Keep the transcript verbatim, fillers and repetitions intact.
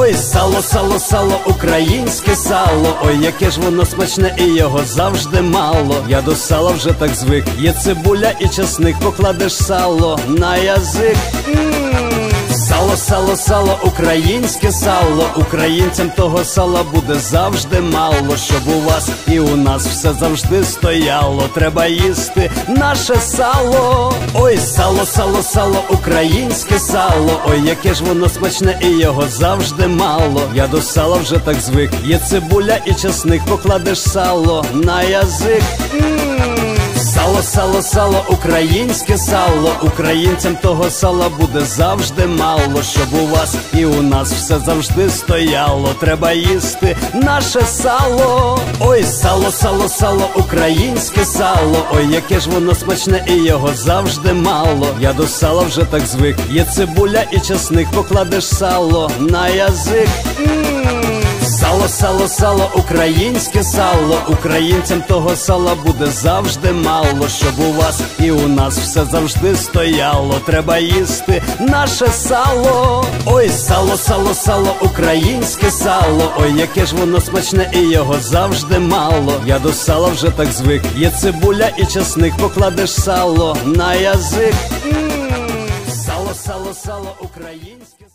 Ой, сало, сало, сало, українське сало, ой, яке ж воно смачне і його завжди мало. Я до сала вже так звик, є цибуля і часник, покладеш сало на язик. Сало, сало, сало, українське сало, українцям того сала буде завжди мало. Щоб у вас і у нас все завжди стояло, треба їсти наше сало. Ой, сало, сало, сало, українське сало, ой, яке ж воно смачне і його завжди мало. Я до сала вже так звик, є цибуля і часник, покладеш сало на язик. Сало, сало, сало, українське сало, українцям того сала буде завжди мало. Щоб у вас і у нас все завжди стояло, треба їсти наше сало. Ой, сало, сало, сало, українське сало, ой, яке ж воно смачне і його завжди мало. Я до сала вже так звик, є цибуля і часник, покладеш сало на язик. Сало, сало, сало, українське сало, українцям того сала буде завжди мало. Щоб у вас і у нас все завжди стояло, треба їсти наше сало. Ой, сало, сало, сало, українське сало, ой, яке ж воно смачне і його завжди мало. Я до сала вже так звик, є цибуля і часник, покладеш сало на язик. Сало, сало, сало, українське